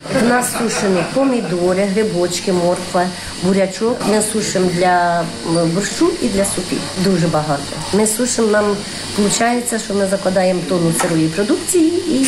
В нас сушені помідори, грибочки, морква, бурячок. Ми сушимо для борщу і для супів. Дуже багато. Ми сушимо, нам виходить, що ми закладаємо тонну сирої продукції і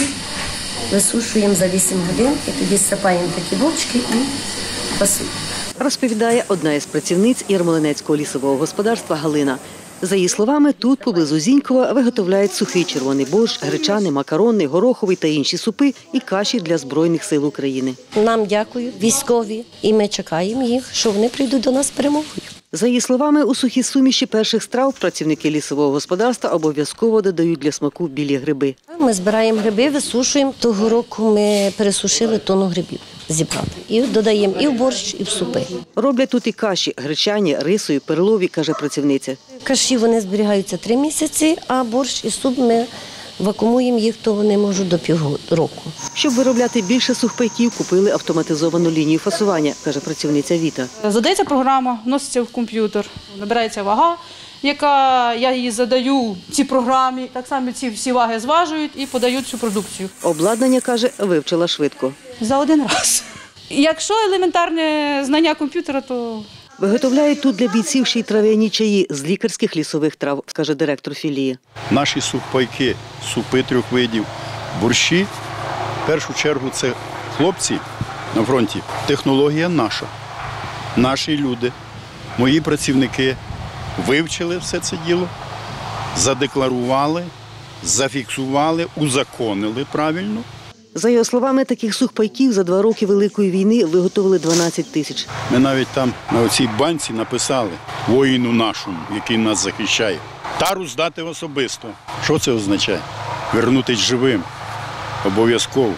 висушуємо за 8 годин. І тоді зсипаємо такі бочки і пасуємо. Розповідає одна із працівниць Ярмолинецького лісового господарства Галина. За її словами, тут поблизу Зінькова виготовляють сухий червоний борщ, гречаний, макаронний, гороховий та інші супи і каші для Збройних сил України. Нам дякують військові, і ми чекаємо їх, що вони прийдуть до нас з перемогою. За її словами, у сухі суміші перших страв працівники лісового господарства обов'язково додають для смаку білі гриби. Ми збираємо гриби, висушуємо. Того року ми пересушили тонну грибів зібрати. І додаємо і в борщ, і в супи. Роблять тут і каші – гречані, рисові, перлові, каже працівниця. Каші вони зберігаються 3 місяці, а борщ і суп ми вакуумуємо їх, то вони можуть до півроку. Щоб виробляти більше сухпайків, купили автоматизовану лінію фасування, каже працівниця Віта. Задається програма, вноситься в комп'ютер, набирається вага, яка я її задаю цій програмі, так само ці всі ваги зважують і подають цю продукцію. Обладнання, каже, вивчила швидко. За один раз. Якщо елементарне знання комп'ютера, то… Виготовляють тут для бійців ще й трав'яні чаї з лікарських лісових трав, каже директор філії. Наші сухпайки, супи 3 видів, борщі, в першу чергу це хлопці на фронті. Технологія наша, наші люди, мої працівники вивчили все це діло, задекларували, зафіксували, узаконили правильно. За його словами, таких сухпайків за 2 роки Великої війни виготовили 12 тисяч. Ми навіть там на оцій банці написали воїну нашому, який нас захищає. Тару здати особисто. Що це означає? Вернутись живим. Обов'язково.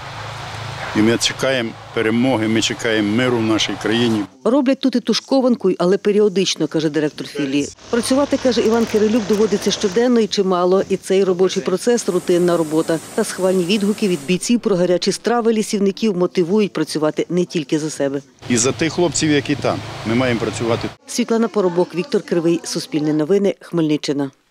І ми чекаємо перемоги, ми чекаємо миру в нашій країні. Роблять тут і тушкованку, але періодично, каже директор філії. Працювати, каже Іван Кирилюк, доводиться щоденно і чимало. І цей робочий процес – рутинна робота. Та схвальні відгуки від бійців про гарячі страви лісівників мотивують працювати не тільки за себе. І за тих хлопців, які там. Ми маємо працювати. Світлана Поробок, Віктор Кривий, Суспільне новини, Хмельниччина.